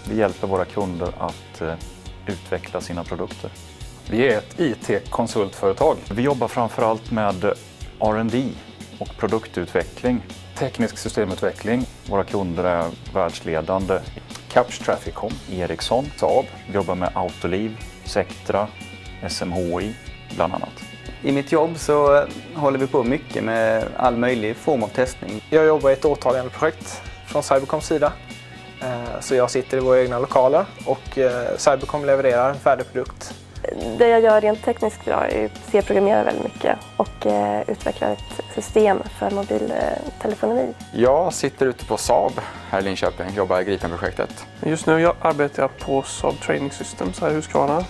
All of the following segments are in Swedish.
Vi hjälper våra kunder att utveckla sina produkter. Vi är ett IT-konsultföretag. Vi jobbar framförallt med R&D och produktutveckling. Teknisk systemutveckling. Våra kunder är världsledande. Capture Trafficcom. Ericsson, Saab. Vi jobbar med Autoliv, Sectra, SMHI bland annat. I mitt jobb så håller vi på mycket med all möjlig form av testning. Jag jobbar i ett åtagande projekt från Cybercoms sida. Så jag sitter i våra egna lokaler och Cybercom levererar en färdig produkt. Det jag gör rent tekniskt idag är att C-programmera väldigt mycket och utveckla ett system för mobiltelefoni. Jag sitter ute på Saab här i Linköping, jobbar i Gripen-projektet. Just nu arbetar jag på Saab Training Systems här i Huskvarna.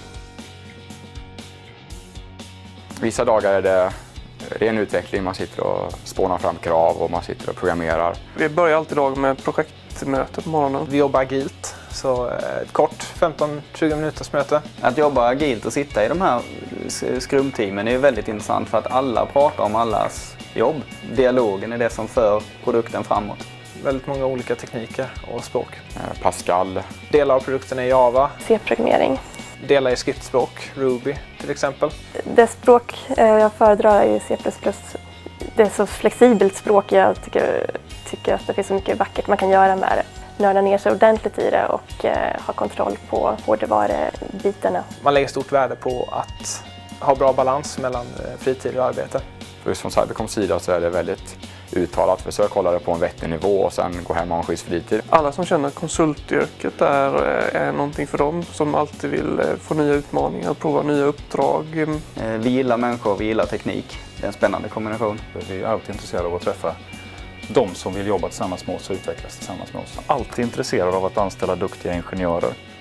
Vissa dagar är det ren utveckling, man sitter och spånar fram krav och man sitter och programmerar. Vi börjar alltid dagen med projektmöte på morgonen. Vi jobbar agilt, så ett kort 15-20 minuters möte. Att jobba agilt och sitta i de här skrumteamen är väldigt intressant för att alla pratar om allas jobb. Dialogen är det som för produkten framåt. Väldigt många olika tekniker och språk. Pascal. Delar av produkten är Java. C-programmering. Delar i skriftspråk, Ruby till exempel. Det språk jag föredrar är C++. Det är så flexibelt språk, jag tycker att det finns så mycket vackert man kan göra med det. Nörda ner sig ordentligt i det och ha kontroll på hårdvarubitarna. Man lägger stort värde på att ha bra balans mellan fritid och arbete. För just från Cybercoms sida så är det väldigt uttalat. Försök hålla det på en vettig nivå och sen gå hem och ha en schysst fritid. Alla som känner att konsultyrket är någonting för dem, som alltid vill få nya utmaningar och prova nya uppdrag. Vi gillar människor, vi gillar teknik. Det är en spännande kombination. Vi är alltid intresserade av att träffa de som vill jobba tillsammans med oss och utvecklas tillsammans med oss. Alltid intresserade av att anställa duktiga ingenjörer.